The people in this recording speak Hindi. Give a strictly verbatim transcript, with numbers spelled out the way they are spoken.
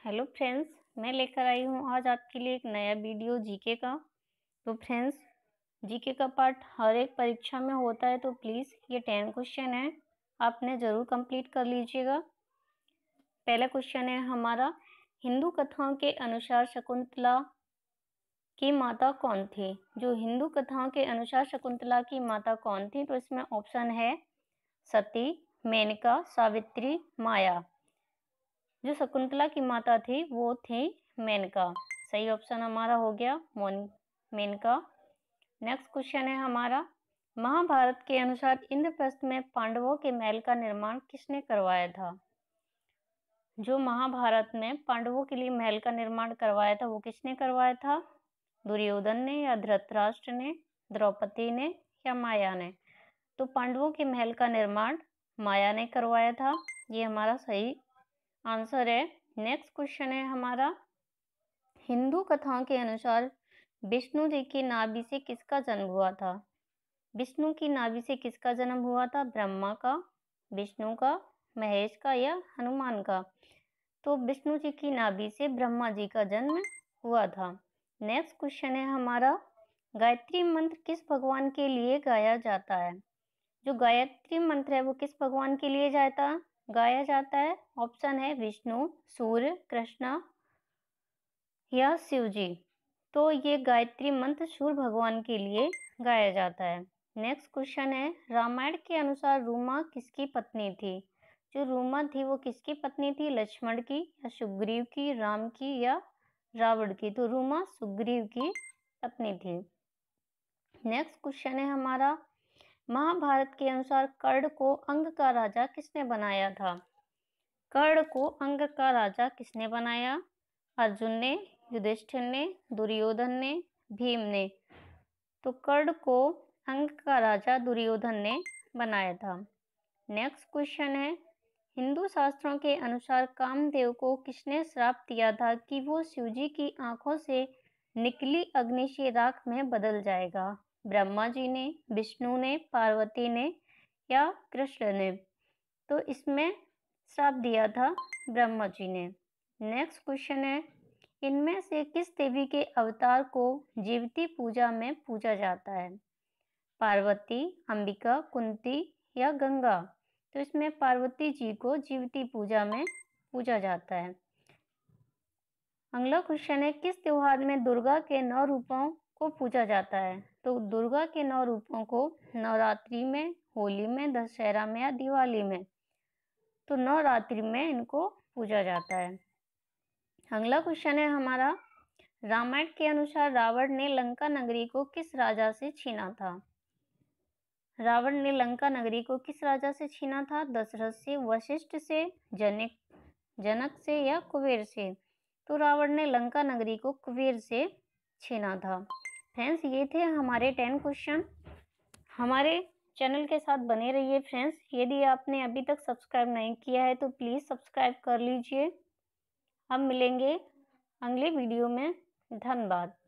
हेलो फ्रेंड्स, मैं लेकर आई हूँ आज आपके लिए एक नया वीडियो जीके का। तो फ्रेंड्स, जीके का पार्ट हर एक परीक्षा में होता है, तो प्लीज़ ये टेन क्वेश्चन है, आपने ज़रूर कंप्लीट कर लीजिएगा। पहला क्वेश्चन है हमारा, हिंदू कथाओं के अनुसार शकुंतला की माता कौन थी? जो हिंदू कथाओं के अनुसार शकुंतला की माता कौन थी? तो इसमें ऑप्शन है सती, मेनका, सावित्री, माया। जो शकुंतला की माता थी वो थी मेनका। सही ऑप्शन हमारा हो गया मेनका। नेक्स्ट क्वेश्चन है हमारा, महाभारत के अनुसार इंद्रप्रस्थ में पांडवों के महल का निर्माण किसने करवाया था? जो महाभारत में पांडवों के लिए महल का निर्माण करवाया था वो किसने करवाया था? दुर्योधन ने या धृतराष्ट्र ने, द्रौपदी ने या माया ने? तो पांडवों के महल का निर्माण माया ने करवाया था। ये हमारा सही आंसर है। नेक्स्ट क्वेश्चन है हमारा, हिंदू कथाओं के अनुसार विष्णु जी की नाभि से किसका जन्म हुआ था? विष्णु की नाभि से किसका जन्म हुआ था? ब्रह्मा का, विष्णु का, महेश का या हनुमान का? तो विष्णु जी की नाभि से ब्रह्मा जी का जन्म हुआ था। नेक्स्ट क्वेश्चन है हमारा, गायत्री मंत्र किस भगवान के लिए गाया जाता है? जो गायत्री मंत्र है वो किस भगवान के लिए जाता गाया जाता है? ऑप्शन है विष्णु, सूर्य, कृष्णा या शिव जी। तो ये गायत्री मंत्र सूर्य भगवान के लिए गाया जाता है। नेक्स्ट क्वेश्चन है, रामायण के अनुसार रूमा किसकी पत्नी थी? जो रूमा थी वो किसकी पत्नी थी? लक्ष्मण की या सुग्रीव की, राम की या रावण की? तो रूमा सुग्रीव की पत्नी थी। नेक्स्ट क्वेश्चन है हमारा, महाभारत के अनुसार कर्ण को अंग का राजा किसने बनाया था? कर्ण को अंग का राजा किसने बनाया? अर्जुन ने, युधिष्ठिर ने, दुर्योधन ने, भीम ने? तो कर्ण को अंग का राजा दुर्योधन ने बनाया था। नेक्स्ट क्वेश्चन है, हिंदू शास्त्रों के अनुसार कामदेव को किसने श्राप दिया था कि वो शिवजी की आंखों से निकली अग्नि से राख में बदल जाएगा? ब्रह्मा जी ने, विष्णु ने, पार्वती ने या कृष्ण ने? तो इसमें श्राप दिया था ब्रह्मा जी ने। नेक्स्ट क्वेश्चन है, इनमें से किस देवी के अवतार को जीवती पूजा में पूजा जाता है? पार्वती, अंबिका, कुंती या गंगा? तो इसमें पार्वती जी को जीवती पूजा में पूजा जाता है। अगला क्वेश्चन है, किस त्योहार में दुर्गा के नौ रूपों को पूजा जाता है? तो दुर्गा के नौ रूपों को नवरात्रि में, होली में, दशहरा में या दिवाली में? तो नवरात्रि में इनको पूजा जाता है। अगला क्वेश्चन है हमारा, रामायण के अनुसार रावण ने लंका नगरी को किस राजा से छीना था? रावण ने लंका नगरी को किस राजा से छीना था? दशरथ से, वशिष्ठ से, जनक जनक से या कुबेर से? तो रावण ने लंका नगरी को कुबेर से छीना था। फ्रेंड्स, ये थे हमारे टेन क्वेश्चन। हमारे चैनल के साथ बने रहिए फ्रेंड्स। यदि आपने अभी तक सब्सक्राइब नहीं किया है तो प्लीज़ सब्सक्राइब कर लीजिए। हम मिलेंगे अगले वीडियो में। धन्यवाद।